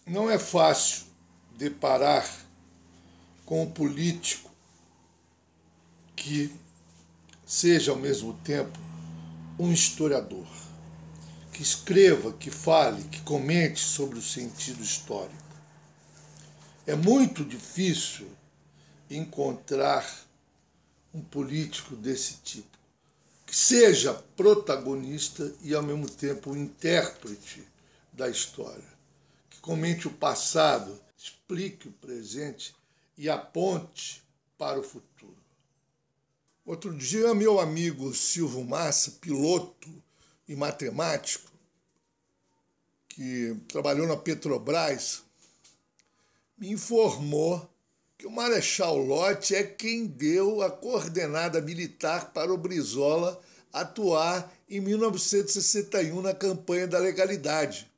Não é fácil deparar com um político que seja, ao mesmo tempo, um historiador, que escreva, que fale, que comente sobre o sentido histórico. É muito difícil encontrar um político desse tipo, que seja protagonista e, ao mesmo tempo, intérprete da história, que comente o passado, explique o presente e aponte para o futuro. Outro dia, meu amigo Silvio Massa, piloto e matemático, que trabalhou na Petrobras, me informou que o Marechal Lott é quem deu a coordenada militar para o Brizola atuar em 1961 na campanha da legalidade.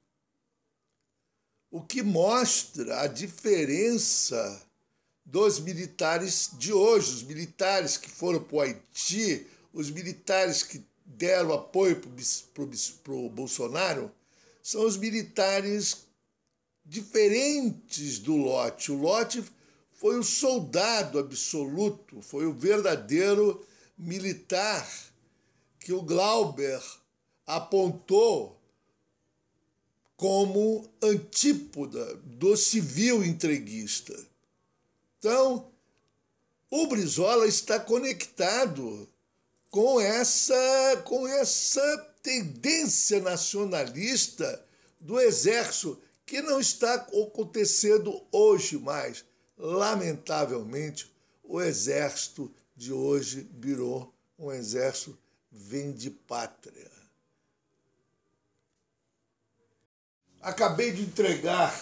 O que mostra a diferença dos militares de hoje, os militares que foram para o Haiti, os militares que deram apoio para o Bolsonaro, são os militares diferentes do Lott. O Lott foi o soldado absoluto, foi o verdadeiro militar que o Glauber apontou como antípoda do civil entreguista. Então, o Brizola está conectado com essa tendência nacionalista do Exército, que não está acontecendo hoje mais. Lamentavelmente, o Exército de hoje virou um exército vende-pátria. Acabei de entregar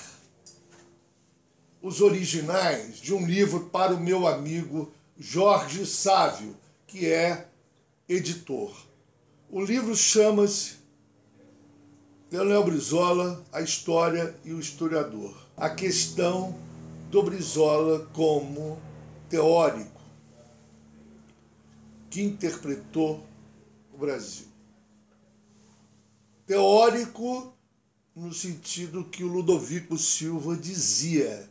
os originais de um livro para o meu amigo Jorge Sávio, que é editor. O livro chama-se Leonel Brizola, a História e o Historiador. A questão do Brizola como teórico que interpretou o Brasil. Teórico no sentido que o Ludovico Silva dizia.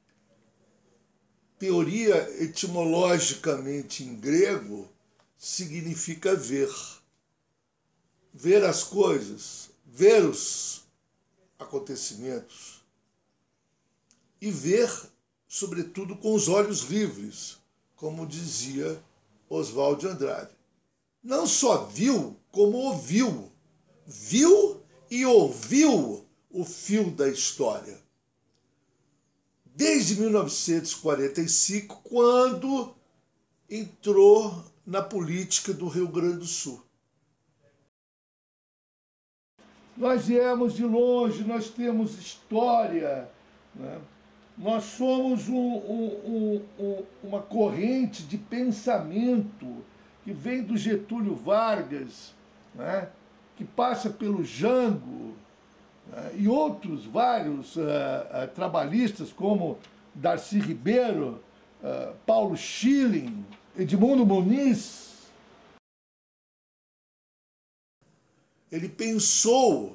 Teoria, etimologicamente em grego, significa ver. Ver as coisas, ver os acontecimentos e ver, sobretudo, com os olhos livres, como dizia Oswald de Andrade. Não só viu, como ouviu. Viu e ouviu o fio da história. Desde 1945, quando entrou na política do Rio Grande do Sul. Nós viemos de longe, nós temos história, né? Nós somos uma corrente de pensamento que vem do Getúlio Vargas, né? Que passa pelo Jango, né? E outros vários trabalhistas, como Darcy Ribeiro, Paulo Schilling, Edmundo Muniz. Ele pensou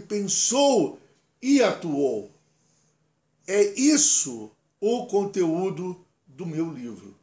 e atuou. É isso o conteúdo do meu livro.